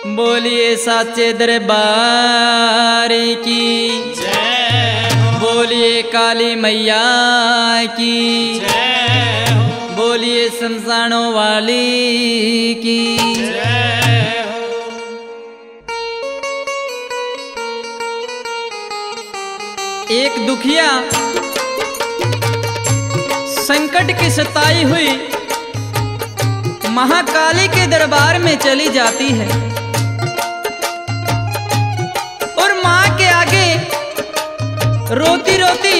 बोलिए साचे दरबार की जय, बोलिए काली मैया की जय, बोलिए शमशानों वाली की जय। एक दुखिया संकट की सताई हुई महाकाली के दरबार में चली जाती है और मां के आगे रोती रोती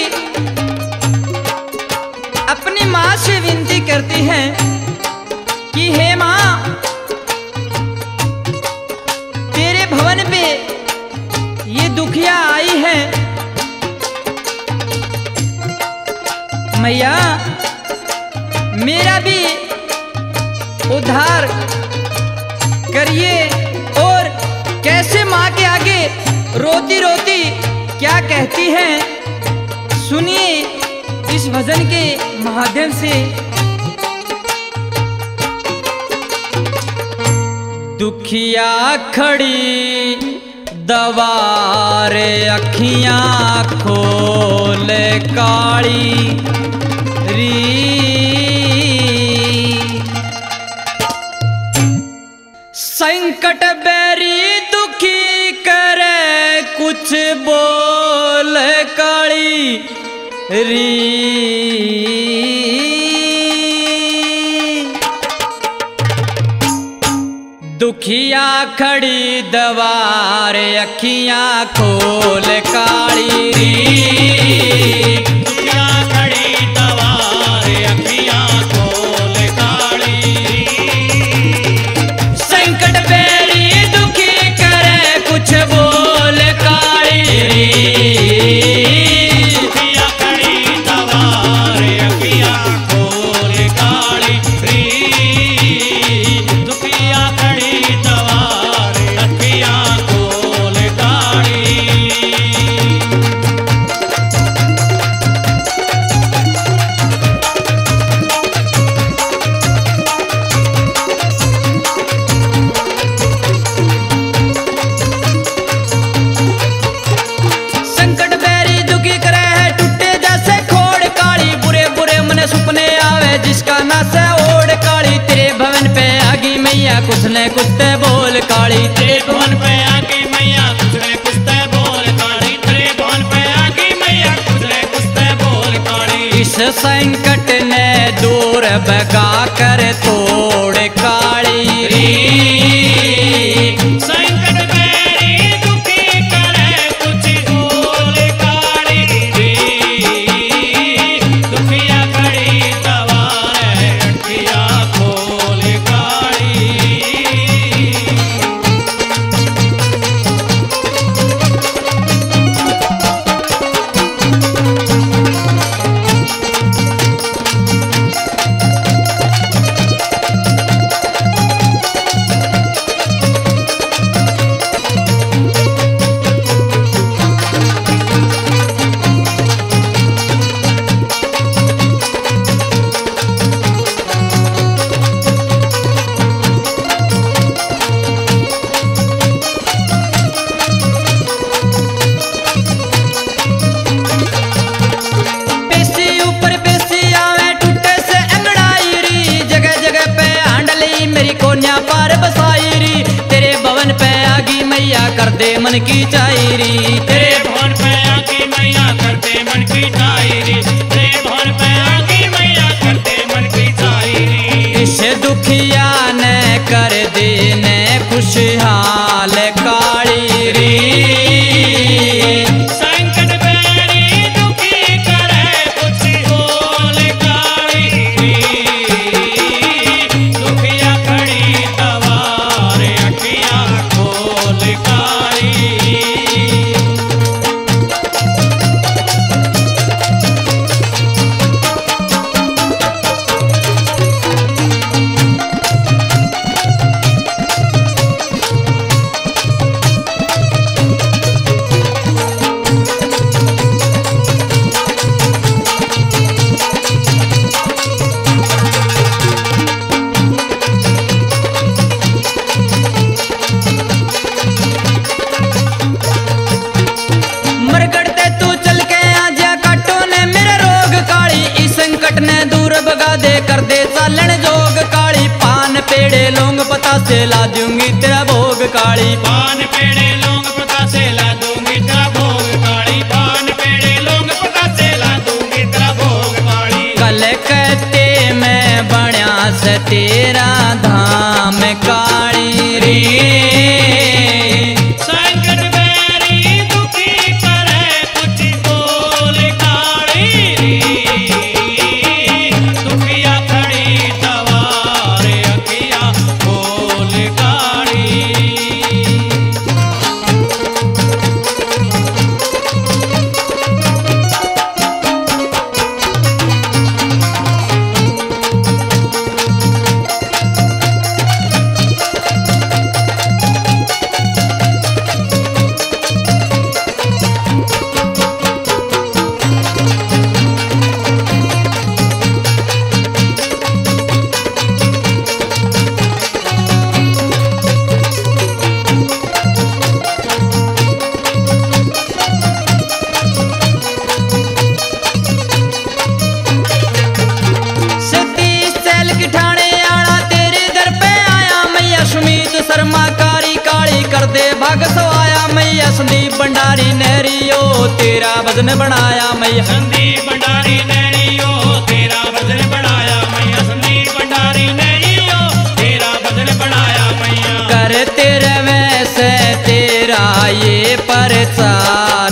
अपनी मां से विनती करती है कि हे मां, तेरे भवन पे ये दुखिया आई है, मैया मेरा भी उद्धार करिए। और कैसे माँ के आगे रोती रोती क्या कहती है, सुनिए इस भजन के माध्यम से। दुखिया खड़ी दवारे अखियां खोल काली री, संकट बैरी दुखी करे कुछ बोल काली री। दुखिया खड़ी दवारे अखियां खोल काली री, दुखिया खड़ी दवारे अखियां खोल काली री। संकट बेरी दुखी करे कुछ बोल काली री। दुखिया खड़ी दवारे अखियां खोल काली री। दुखिया खड़ी दवारे अखियां खोल काली। संकट बैरी दुखी करे है टूटे जैसे खोड़ काली, बुरे बुरे मन सुपने आवे जिसका ना से ओढ़ काली। तेरे भवन पे आगी मैया कुछ न कुछ ते बोल काली, तेरे भवन पे आके मैया कुछ ने कुछ ते बोल काली। तेरे भवन पे आके मैया कुछ ने कुछ ते बोल काली। इस संकट ने दूर भगा कर तोड़ काली री। संकट बेरी दुखी करे कुछ बोल काली री। दुखिया खड़ी दवारे अखियां खोल काली। बेसी ऊपर बेसी आवे टूटे से अंगड़ाई री, जगह जगह पे हांडली मेरी कोन्या पार बसाई री। तेरे भवन पे आगी मैया कर दे मन की चायरी। तेरे भवन पे आके मैया करते मन की चायरी। तेरे भवन पे आके मैया करते मन की चायरी। इस दुखिया ने कर दे ने खुशहाल काली री। संकट बेरी दुखी करे कुछ बोल काली री। दुखिया खड़ी दवारे अखियां खोल काली। बतासे ला दूंगी तेरा भोग काली। पान पेड़े लौंग बतासे ला दूंगी तेरा भोग काली। पान पेड़े लौंग बतासे ला दूंगी तेरा भोग काली। कल कहते मैं बण्या से तेरा धाम काली रे। संकट बैरी दुखी करे कुछ बोल काली रे। दुखिया खड़ी तवार अखिया बोल काली। शर्मा कारी काली कर दे भाग सवाया मैया। संदीप भंडारी नहरियो तेरा भजन बनाया मैया। संदीप भंडारी नहरियो तेरा भजन बनाया मैया। संदीप भंडारी नहरियो तेरा भजन बनाया मैया। कर तेरे वैसे तेरा ये प्रचार